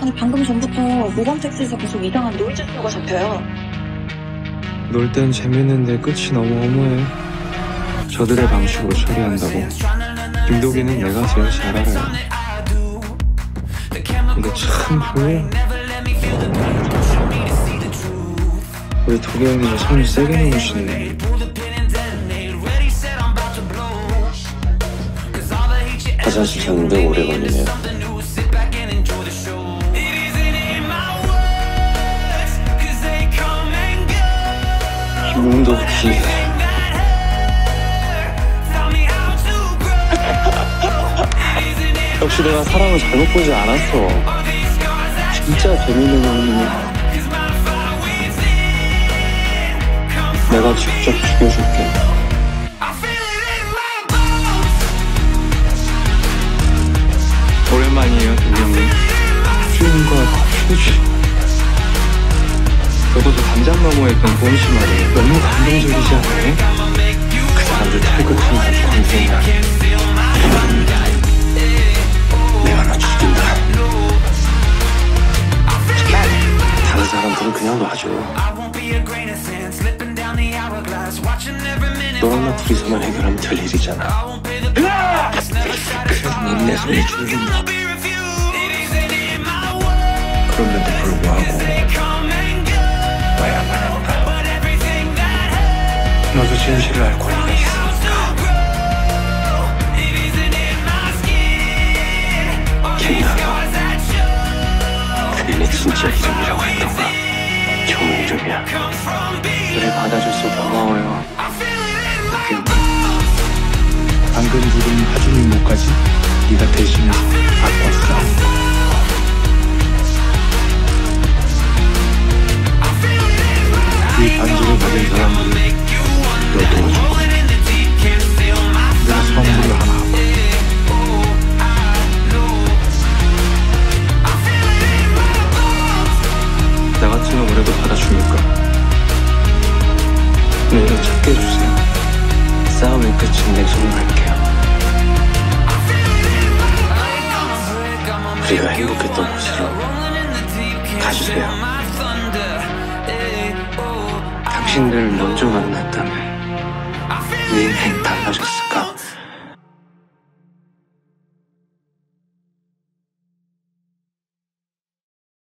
아니 방금 전부터 모범 텍스에서 계속 이상한 노이즈 소리가 잡혀요. 놀 땐 재밌는데 끝이 너무 허무해. 저들의 방식으로 처리한다고. 김도기는 내가 제일 잘 알아요. 근데 참 별로야. 우리 도기 형님이 손을 세게 놓으시네. 화장실 찾는데 오래 걸리네요. 김도기. 역시 내가 사랑을 잘못 보지 않았어. 진짜 재밌는 형님이야. 내가 직접 죽여줄게. 오랜만이에요, 도기 형님. 춤과 휴지. 저도 저 담장나무에 했던 보은씨 말이 너무 감동적이지 않아요? 그 사람들 털끝하는 아주 광생이야. 내가 너 죽인다. 다른 사람들은 그냥 놔줘. 너랑 나 둘이서만 해결하면 될 일이잖아. 그래도 넌 내 손에 죽인다. 그런데도 불구하고 와야만 한다. 너도 진실을 알 권리가 있으니까. 김나경, 그게 내 진짜 이름이라고 했던가? 좋은 이름이야. 그래, 받아줘서 고마워요. 방금 부른 하준 임무까지 네가 대신해서 바꿨어. 이 반지를 가진 사람들이 너 도와줄 거야. 내가 선물을 하나 하고. 나 같으면 그래도 받아주니까. 내일은 찾게 해주세요. 싸움의 끝은 내 손으로 할게요. 우리가 행복했던 곳으로 가주세요. 당신들 먼저 만났다면 내 인생 달라졌을까?